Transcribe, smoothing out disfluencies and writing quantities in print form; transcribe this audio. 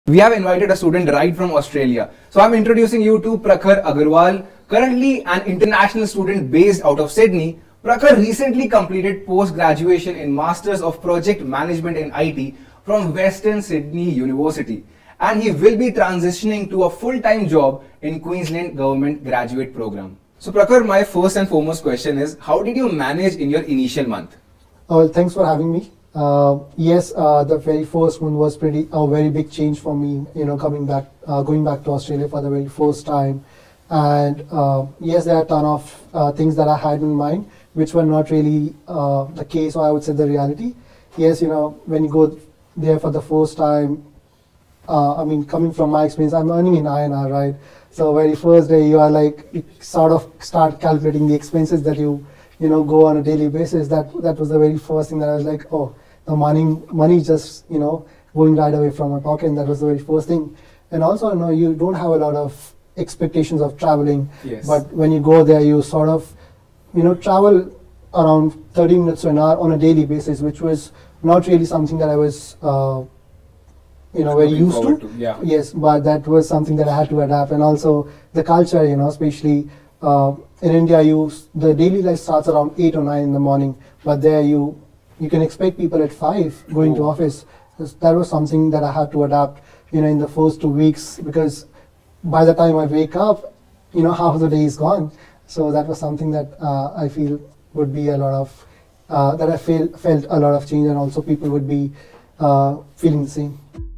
We have invited a student right from Australia. So I'm introducing you to Prakhar Agarwal, currently an international student based out of Sydney. Prakhar recently completed post-graduation in Masters of Project Management in IT from Western Sydney University. And he will be transitioning to a full-time job in Queensland Government Graduate Program. So Prakhar, my first and foremost question is, how did you manage in your initial month? Well, thanks for having me. Yes, the very first one was a very big change for me, going back to Australia for the very first time. And yes, there are a ton of things that I had in mind, which were not really the case, or I would say the reality. Yes, when you go there for the first time, coming from my experience, I'm earning in INR, right? So very first day, you sort of start calculating the expenses that you go on a daily basis. That was the very first thing that I was like, oh, the money just, going right away from my pocket. And that was the very first thing. And also, you don't have a lot of expectations of traveling. Yes. But when you go there, you sort of, travel around 30 minutes to an hour on a daily basis, which was not really something that I was, very used to. Yeah. Yes, but that was something that I had to adapt. And also the culture, especially in India, the daily life starts around 8 or 9 in the morning, but there you can expect people at 5 going to office. That was something that I had to adapt, in the first 2 weeks, because by the time I wake up, half the day is gone. So that was something that I feel would be a lot of, that I felt a lot of change, and also people would be feeling the same.